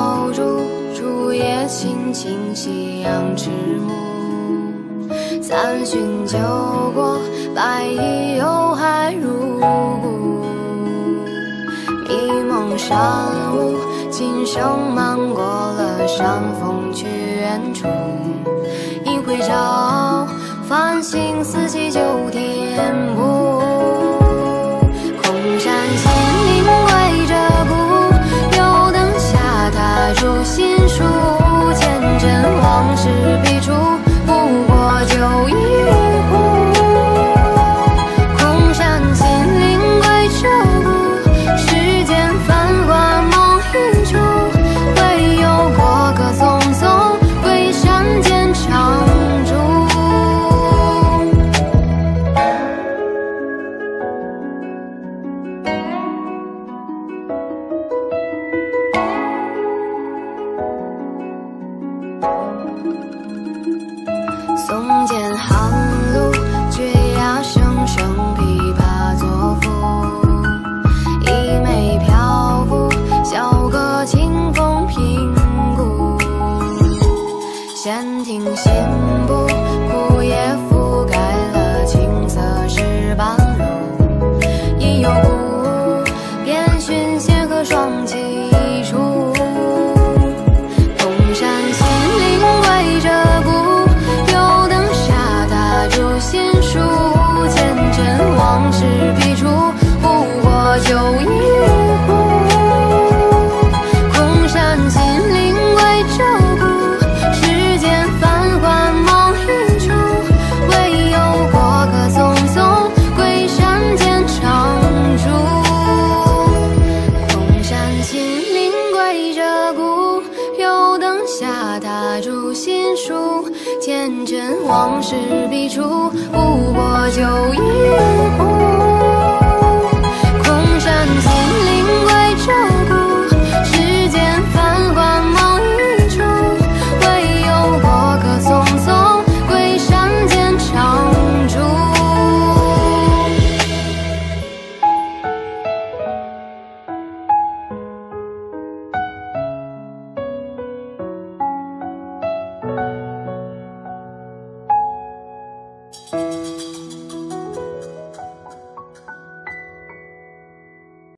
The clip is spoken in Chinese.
朝烛，烛夜青青，夕阳迟暮。三巡酒过，白衣又还如故。迷梦山雾，琴声漫过了山峰，去远处。一回照，繁星四起九天步。空山新林归鹧鸪，油灯下踏入新书。前尘往事笔触，不过酒一壶。空山新林归鹧鸪，世间繁华梦一出。唯有过客匆匆，归山间长驻。松间寒露，绝崖声声，琵琶作赋。一眉漂浮，笑歌清风平谷。闲庭信步，枯叶覆盖了青色石板路。一有故，便寻仙鹤双栖处。空山新林归鹧鸪，油灯下踏入新书。前尘往事笔触，不过酒一壶。空山新林归鹧鸪，世间繁华梦一出。唯有过客匆匆，归山间长驻。空山新林归鹧鸪，油灯下踏入新书。前尘往事笔触，不过酒一壶。空山新林归鹧鸪，世间繁华梦一出。唯有过客匆匆，归山间长驻。